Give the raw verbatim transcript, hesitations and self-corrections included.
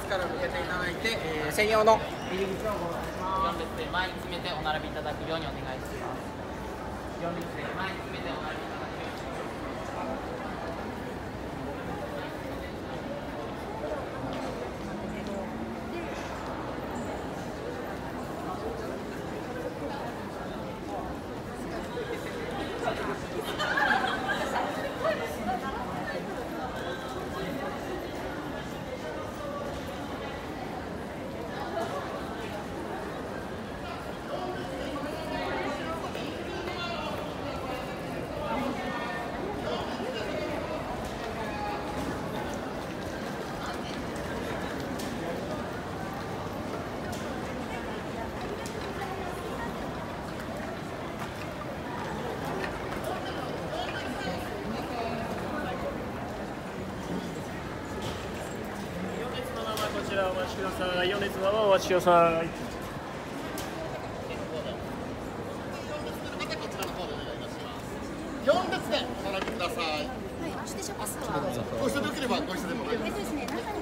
から向けていただいて、えー、専用の入り口をご案内します。 よん列で前に詰めてお並びいただくようにお願いします。よん列で前に詰めてお並びいただくように。 こちらお待ちください。よ列のままお待ちください。 よん列でお並びください。 はい、指定者パスは。 ご一緒でよければご一緒でも大丈夫です。 えっとですね、中